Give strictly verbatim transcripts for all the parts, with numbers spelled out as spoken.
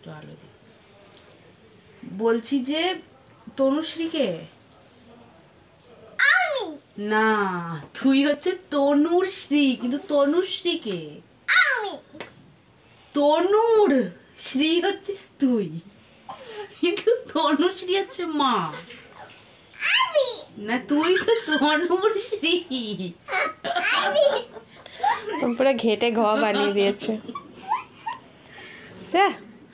একটু আলো দিই। বলছি যে তনুশ্রীকে আমি না, তুই হচ্ছে তনুশ্রী, কিন্তু তনুশ্রীকে আমি তনুর শ্রী হচ্ছিস তুই, কিন্তু তনুশ্রী হচ্ছে মা। আমি না, তুই তো তনুশ্রী। পুরো ঘেটে ঘ বানিয়ে দিয়েছে। যা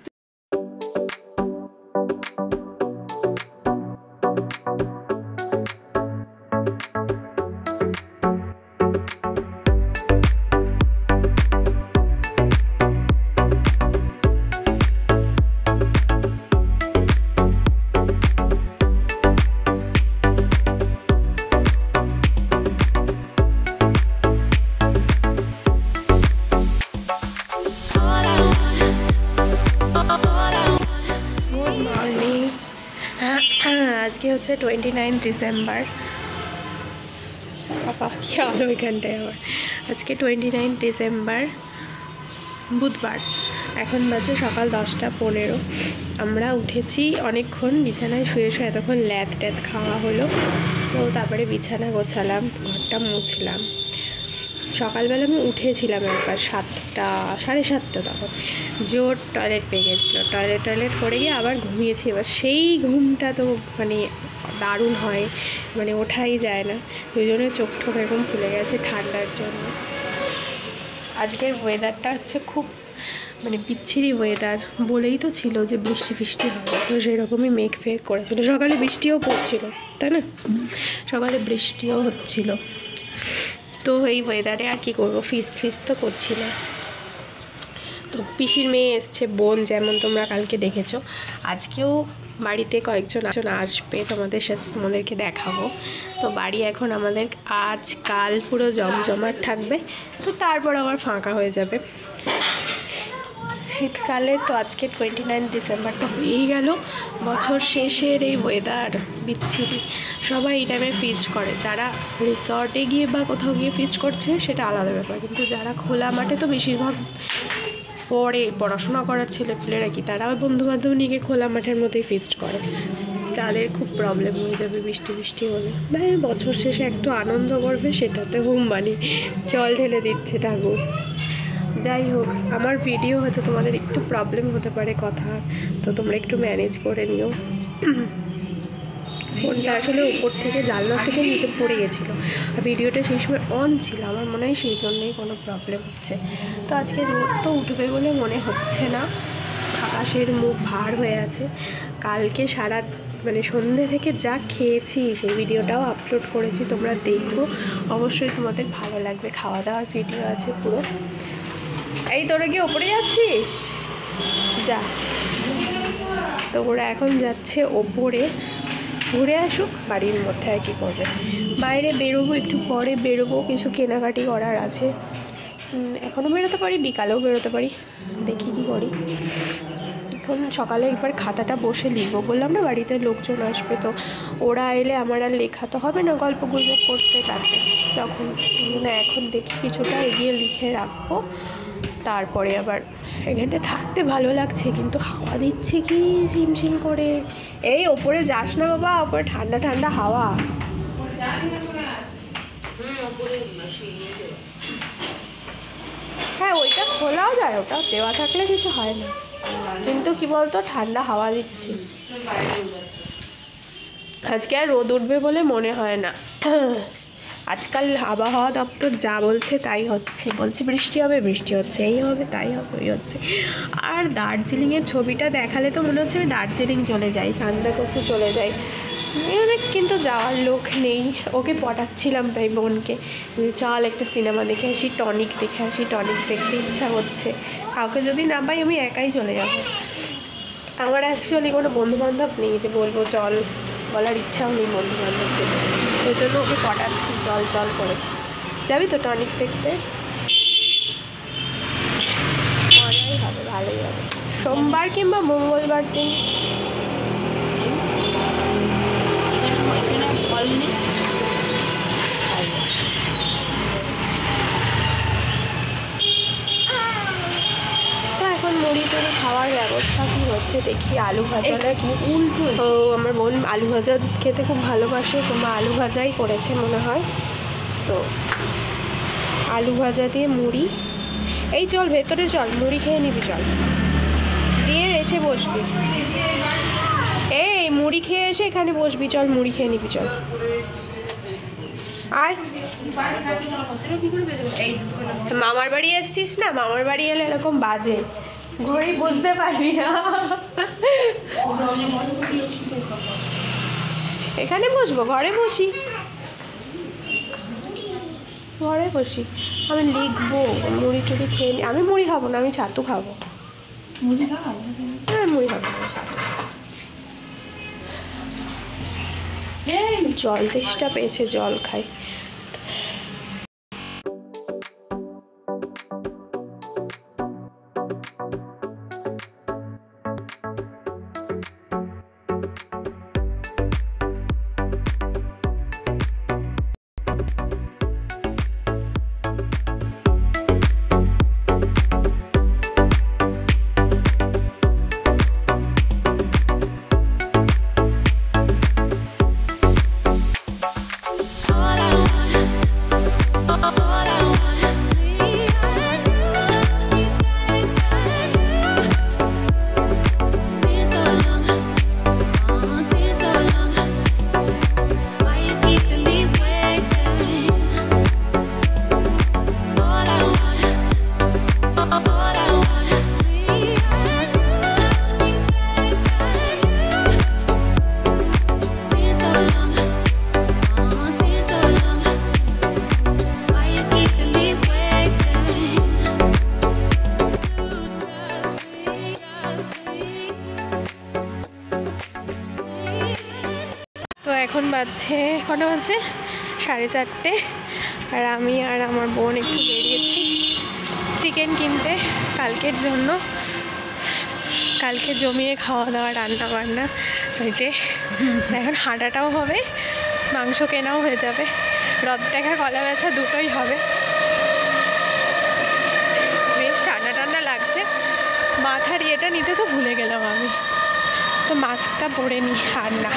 আজকে হচ্ছে টোয়েন্টি নাইন ডিসেম্বর। বাবা কি আলো এখানটায় আবার। আজকে টোয়েন্টি নাইন ডিসেম্বর বুধবার। এখন বাজে সকাল দশটা পনেরো। আমরা উঠেছি অনেকক্ষণ, বিছানায় শুয়ে শুয়ে এতক্ষণ ল্যাদ ট্যাদ খাওয়া হলো। তো তারপরে বিছানা গোছালাম, ঘরটা মুছলাম। সকালবেলা আমি উঠেছিলাম একবার সাতটা সাড়ে সাতটা, তখন জোর টয়লেট পেয়ে গেছিলো। টয়লেট টয়লেট করে গিয়ে আবার ঘুমিয়েছি। এবার সেই ঘুমটা তো মানে দারুণ হয়, মানে ওঠাই যায় না। ওই জন্য চোখ ঠোক এরকম ফুলে গেছে ঠান্ডার জন্য। আজকের ওয়েদারটা হচ্ছে খুব মানে বিচ্ছিরি ওয়েদার। বলেই তো ছিল যে বৃষ্টি ফিষ্টি হবে, তো সেরকমই মেঘ ফেক করেছিল। সকালে বৃষ্টিও পড়ছিল, তাই না? সকালে বৃষ্টিও হচ্ছিল। তো এই ওয়েদারে আর কী করবো, ফিস্ট ফিস্ট তো করছি না। তো পিসির মেয়ে এসছে, বোন, যেমন তোমরা কালকে দেখেছো। আজকেও বাড়িতে কয়েকজন আসবে, তোমাদের সাথে তোমাদেরকে দেখাবো। তো বাড়ি এখন আমাদের আজ কাল পুরো জমজমাট থাকবে, তো তারপর আবার ফাঁকা হয়ে যাবে শীতকালে। তো আজকে টোয়েন্টি নাইন ডিসেম্বর তো হয়েই গেল। বছর শেষের এই ওয়েদার বিচ্ছিরি। সবাই এই টাইমে ফিস্ট করে, যারা রিসর্টে গিয়ে বা কোথাও গিয়ে ফিস্ট করছে সেটা আলাদা ব্যাপার, কিন্তু যারা খোলা মাঠে, তো বেশিরভাগ পড়ে পড়াশোনা করার ছেলেপিলেরা কি, তারা বন্ধুবান্ধব নিয়ে গিয়ে খোলা মাঠের মধ্যেই ফিস্ট করে। তাদের খুব প্রবলেম হয়ে যাবে বৃষ্টি বৃষ্টি হলে। ভাই বছর শেষে একটু আনন্দ করবে, সেটাতে হুম বানি জল ঢেলে দিচ্ছে ঠাকুর। যাই হোক, আমার ভিডিও হয়তো তোমাদের একটু প্রবলেম হতে পারে কথা, তো তোমরা একটু ম্যানেজ করে নিও। ফোনটা আসলে উপর থেকে জানলার থেকে নিচে পড়ে গেছিলো, আর ভিডিওটা সেই সময় অন ছিল। আমার মনে হয় সেই জন্যই কোনো প্রবলেম হচ্ছে। তো আজকে রোদ তো উঠবে বলে মনে হচ্ছে না, আকাশের মুখ ভার হয়ে আছে। কালকে সারা মানে সন্ধ্যে থেকে যা খেয়েছি সেই ভিডিওটাও আপলোড করেছি, তোমরা দেখো, অবশ্যই তোমাদের ভালো লাগবে। খাওয়া দাওয়ার ভিডিও আছে পুরো। এই তোরা কি ওপরে যাচ্ছিস? যা। তো ওরা এখন যাচ্ছে ওপরে, ঘুরে আসুক, বাড়ির মধ্যে আর কি করবে। বাইরে বেরোবো, একটু পরে বেরোবো, কিছু কেনাকাটি করার আছে। এখনও বেরোতে পারি, বিকালেও বেরোতে পারি, দেখি কি করি। এখন সকালে একবার খাতাটা বসে লিখবো, বললাম না বাড়িতে লোকজন আসবে, তো ওরা এলে আমার আর লেখা তো হবে না, গল্প গুজব করতে থাকবে তখন। না, এখন দেখি কিছুটা এগিয়ে লিখে রাখবো, তারপরে আবার। এখানটা থাকতে ভালো লাগছে, কিন্তু হাওয়া দিচ্ছে কি ঝিমঝিম করে। এই ওপরে যাস না বাবা, ওপরে ঠান্ডা ঠান্ডা হাওয়া। হ্যাঁ, ওইটা খোলাও যায়, ওটা দেওয়া থাকলে কিছু হয় না, কিন্তু কি বলতো ঠান্ডা হাওয়া দিচ্ছে। আজকে আর রোদ উঠবে বলে মনে হয় না। আজকাল আবহাওয়া দপ্তর যা বলছে তাই হচ্ছে, বলছে বৃষ্টি হবে, বৃষ্টি হচ্ছে, এই হবে, তাই হবে, ওই হচ্ছে। আর দার্জিলিংয়ের ছবিটা দেখালে তো মনে হচ্ছে আমি দার্জিলিং চলে যাই, সান্দাকফু চলে যাই, অনেক, কিন্তু যাওয়ার লোক নেই। ওকে পটাচ্ছিলাম তাই বোনকে, চল একটা সিনেমা দেখে আসি, টনিক দেখে আসি, টনিক দেখতে ইচ্ছা হচ্ছে। কাউকে যদি না পাই আমি একাই চলে যাব। আমার অ্যাকচুয়ালি কোনো বন্ধুবান্ধব নেই যে বলবো চল, বলার ইচ্ছাও নেই বন্ধুবান্ধবদের, ওই জন্য ওকে পটাচ্ছি চল চল করে। যাবি তো টনিক দেখতে? মজাই হবে, ভালোই হবে। সোমবার কিংবা মঙ্গলবার দিন। তো এখন মুড়ি টুড়ি খাওয়ার ব্যবস্থা কি হচ্ছে দেখি। আলু ভাজা নাকি উল্টো। ও আমার বোন আলু ভাজা খেতে খুব ভালোবাসে, কিংবা আলু ভাজাই করেছে মনে হয়। তো আলু ভাজা দিয়ে মুড়ি। এই চল ভেতরে চল, মুড়ি খেয়ে নিবি চল, দিয়ে এসে বসবি। এই মুড়ি খেয়ে এসে এখানে বসবি, চল মুড়ি খেয়ে নিবি চল। আয়, মামার বাড়ি এসছিস না, মামার বাড়ি এলে এরকম বাজে ঘড়ি বুঝতে পারবি না। এখানে বসবো, ঘরে বসি, ঘরে বসি। আমি লিখবো, মুড়ি টুড়ি খেয়ে নি। আমি মুড়ি খাবো না, আমি ছাতু খাবো। মুড়ি খাবো? হ্যাঁ মুড়ি খাবো না, ছাতু। জল তেষ্টা পেয়েছে, জল খাই। তো এখন বাজছে, কটা বাজছে? সাড়ে চারটে। আর আমি আর আমার বোন একটু বেরিয়েছি চিকেন কিনতে কালকের জন্য। কালকে জমিয়ে খাওয়া দাওয়া, রান্না বান্না। ওই যে এখন হাঁটাটাও হবে, মাংস কেনাও হয়ে যাবে, রথ দেখা, কলা বেচা দুটোই হবে। বেশ ঠান্ডা ঠান্ডা লাগছে। মাথার ইয়েটা নিতে তো ভুলে গেলাম আমি, তো মাস্কটা পরে নি। আর না,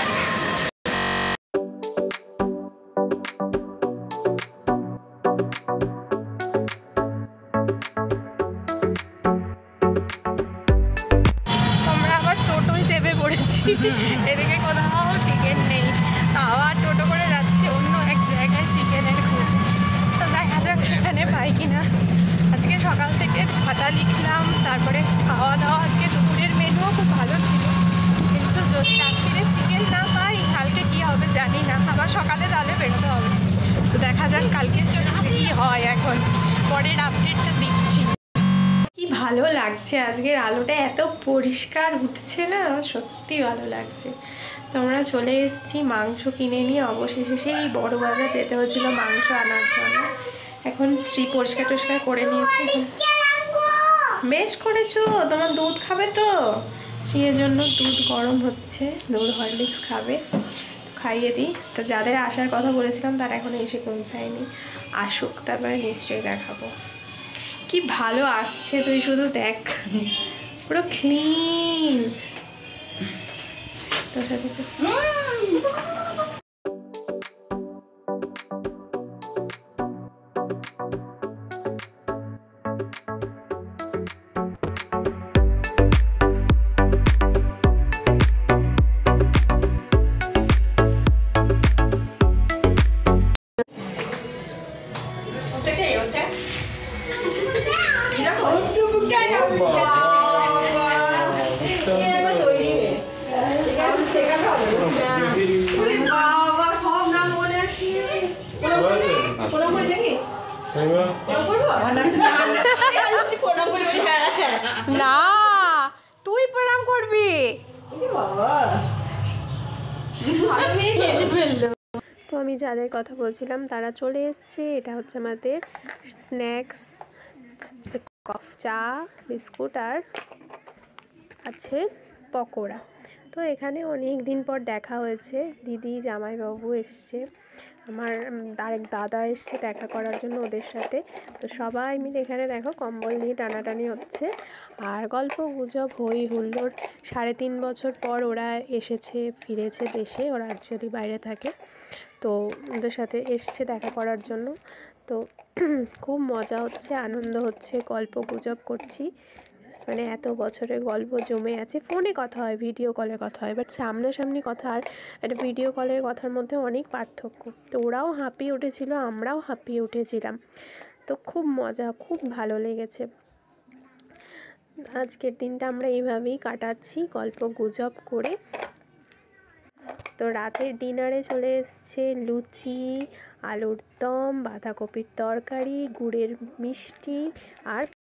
এদিকে কোথাও চিকেন নেই, আবার টোটো করে যাচ্ছি অন্য এক জায়গায় চিকেনের খোঁজে। তো দেখা যাক সেখানে পাই কিনা। আজকে সকাল থেকে খাতা লিখলাম, তারপরে খাওয়া দাওয়া। আজকে দুপুরের মেনুও খুব ভালো ছিল, কিন্তু যদি রাত্রিরে চিকেন না পাই কালকে কী হবে জানি না। আবার সকালে তাহলে বেরোতে হবে। তো দেখা যাক কালকের জন্য কী হয়, এখন পরের আপডেটটা দিচ্ছি। কি ভালো লাগছে, আজকের আলোটা এত পরিষ্কার উঠছে না, সত্যি ভালো লাগছে। তোমরা চলে এসেছি মাংস কিনে নিয়ে। অবশেষে সেই বড় বাজার যেতে হচ্ছিলো মাংস আনার জন্য। এখন শ্রী পরিষ্কার টরিষ্কার করে নিয়েছে। বেশ করেছো, তোমার দুধ খাবে তো? শ্রীয়ের জন্য দুধ গরম হচ্ছে, দুধ হরলিক্স খাবে, খাইয়ে দিই। তো যাদের আসার কথা বলেছিলাম তারা এখনো এসে পৌঁছায়নি, আসুক তারপরে নিশ্চয়ই দেখাবো। কি ভালো আসছে, তুই শুধু দেখ, পুরো ক্লিন। তোর সাথে না, তুই প্রণাম করবি। তো আমি যাদের কথা বলছিলাম তারা চলে এসছে। এটা হচ্ছে আমাদের স্ন্যাক্স, কফ, চা, বিস্কুট আর আছে পকোড়া। তো এখানে অনেক দিন পর দেখা হয়েছে, দিদি জামাইবাবু এসছে, আমার আরেক দাদা এসছে দেখা করার জন্য ওদের সাথে। তো সবাই মিলে এখানে দেখো কম্বল নিয়ে টানাটানি হচ্ছে আর গল্প গুজব হই হুল্লোড়। সাড়ে তিন বছর পর ওরা এসেছে, ফিরেছে দেশে, ওরা অ্যাকচুয়ালি বাইরে থাকে। তো ওদের সাথে এসছে দেখা করার জন্য। তো খুব মজা হচ্ছে, আনন্দ হচ্ছে, গল্প গুজব করছি, মানে এত বছরের গল্প জমে আছে। ফোনে কথা হয়, ভিডিও কলে কথা হয়, বাট সামনাসামনি কথা আর একটা ভিডিও কলের কথার মধ্যে অনেক পার্থক্য। তো ওরাও হাঁপিয়ে উঠেছিল, আমরাও হাঁপিয়ে উঠেছিলাম। তো খুব মজা, খুব ভালো লেগেছে। আজকের দিনটা আমরা এইভাবেই কাটাচ্ছি গল্প গুজব করে। তো রাতের ডিনারে চলে এসছে লুচি, আলুর দম, বাঁধাকপির তরকারি, গুড়ের মিষ্টি আর